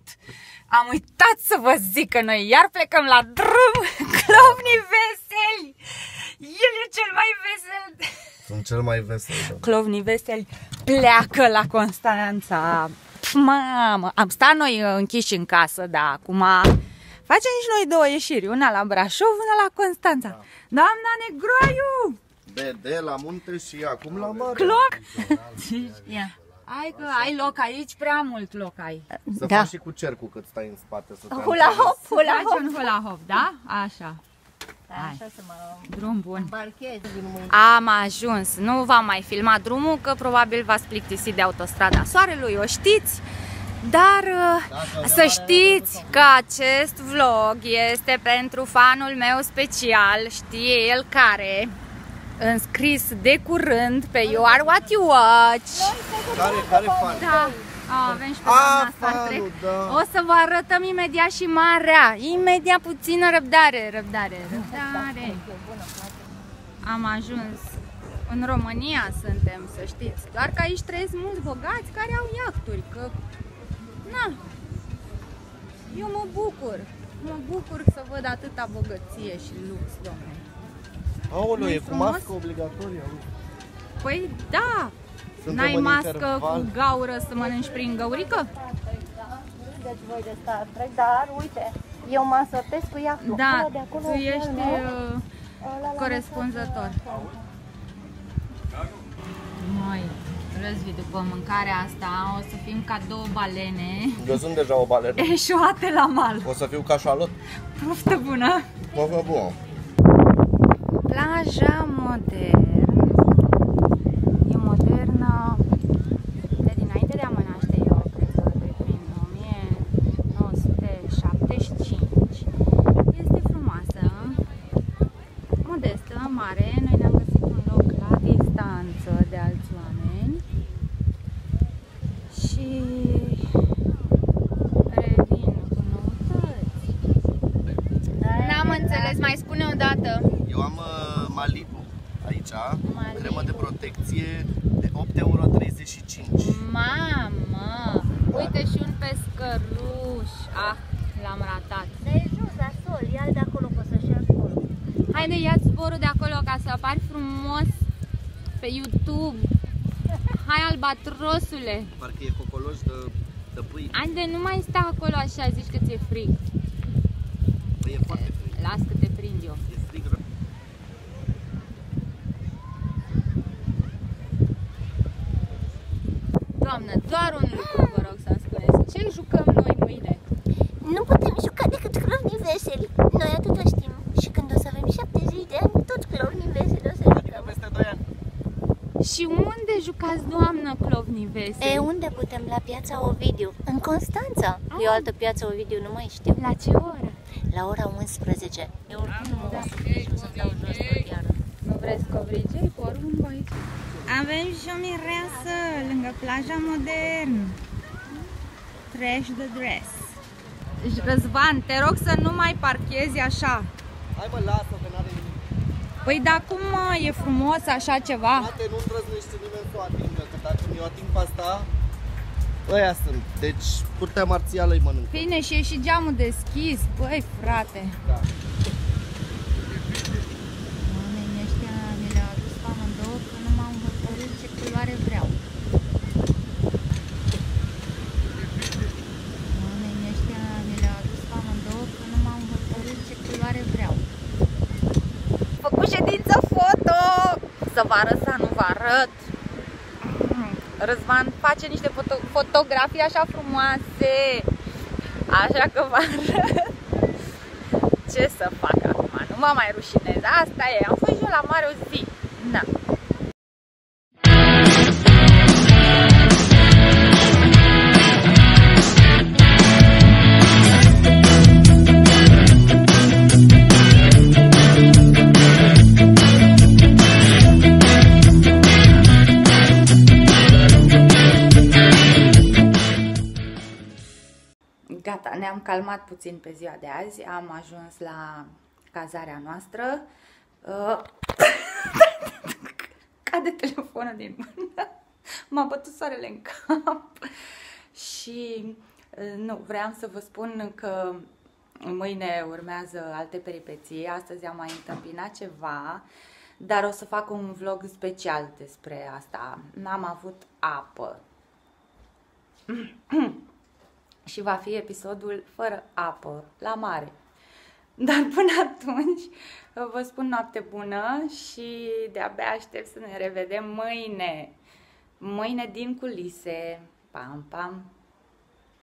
Am uitat să vă zic că noi iar plecăm la drum. Clovnii veseli. El e cel mai vesel. Sunt cel mai vesel. Da. Clovnii veseli pleacă la Constanța. Mamă, am stat noi închiși în casă, da, acum facem și noi două ieșiri, una la Brașov, una la Constanța. Da. Doamna Negroaiu! De la munte și acum la mare. Cloc! Hai că ai loc aici, prea mult loc ai. Să faci și cu cercul cât stai în spate. Să hula hop, hula hop. Un hula hop, da? Așa. Așa să mă drum bun. îmbarchez. Am ajuns. Nu v-am mai filmat drumul, că probabil v-ați plictisit de autostrada Soarelui, o știți. Dar să știți că acest vlog este pentru fanul meu special, știe el care, înscris de curând pe You Are What You Watch. Care fan? Da. Avem și pe doamna Star Trek. Da. O să vă arătăm imediat și marea. Imediat, puțină răbdare. Am ajuns. În România suntem, să știți. Doar că aici trăiesc mulți bogați care au iahturi. Că, na, eu mă bucur. Mă bucur să văd atâta bogăție și lux, domnule. Aoleu, e cu mască obligatorie. Păi da. N-ai mască cu gaură să mănânci prin găurică? Deci voi de Star Trek, dar uite, eu mă însortez cu iahtul. Da, tu ești corespunzător. Noi, Răzvi, după mâncarea asta o să fim ca două balene. Eu sunt deja o balenă. Eșuate la mal. O să fiu ca șalot. Poftă bună! Poftă bună! Plaja modern. E modernă de dinainte de a mă naște eu, cred că de prin 1975. Este frumoasă, modestă, mare. Noi ne-am găsit un loc la distanță de alți oameni și revin cu noutăți. N-am înțeles, mai spune o dată. Eu am Malibu aici, cremă de protecție de 8,35 €. Mamă! Uite și un pescăruș. Ah, l-am ratat. Dar e jos la sol, ia-l de acolo, poți să-și ia zborul. Haide, ia-ți zborul de acolo ca să apari frumos pe YouTube. Hai, albatrosule! Parcă e cocoloș de pâine. Haide, nu mai sta acolo așa, zici că ți-e frig. Păi e foarte frig. Las că te prind eu. E frig rău. Doamnă, doar un lucru vă rog să-mi spuneți. Ce jucăm noi mâine? Nu putem juca decât clovnii veseli. Noi atâta știm. Și când o să avem 70 de ani, toți clovnii veseli o să jucăm. Peste 2 ani. Și unde jucați, doamnă, clovnii veseli? E, unde putem? La piața Ovidiu. În Constanța. E o altă piață Ovidiu, nu mai știu. La ce oră? La ora 11. Eu oricum mă o să fie și o să dau jos trotiară. Nu vreți covrigei? Porumb aici. Avem și o mireasă lângă plaja modern. Trash the dress. Răzvan, te rog să nu mai parchezi așa. Hai mă, lasă, că n-are nimic. Păi da, cum mă, e frumos așa ceva? Poate nu îndrăznește nimeni să o atingă, că dacă mi-o ating pe asta, ăia sunt. Deci, curtea marțială îi mănâncă. Bine, și e și geamul deschis, băi frate. Da. Oamenii ăștia mi le-au adus pe amândouă că nu m-au hotărât ce culoare vreau. Oamenii ăștia mi le-au adus pe amândouă că nu m-au hotărât ce culoare vreau. Făcut ședință foto! Să vă arăt sau nu vă arăt? Răzvan face niște fotografii așa frumoase. Așa că vă arăt. Ce să fac acum? Nu mă mai rușinez. Asta e. Am fost eu la mare o zi. Da. Gata, ne-am calmat puțin pe ziua de azi, am ajuns la cazarea noastră. Cade telefonul din mână, m-a bătut soarele în cap și Nu, vreau să vă spun că mâine urmează alte peripeții. Astăzi am mai întâmpinat ceva, dar o să fac un vlog special despre asta. N-am avut apă. Și va fi episodul fără apă, la mare. Dar până atunci vă spun noapte bună și de-abia aștept să ne revedem mâine. Mâine din culise. Pam, pam!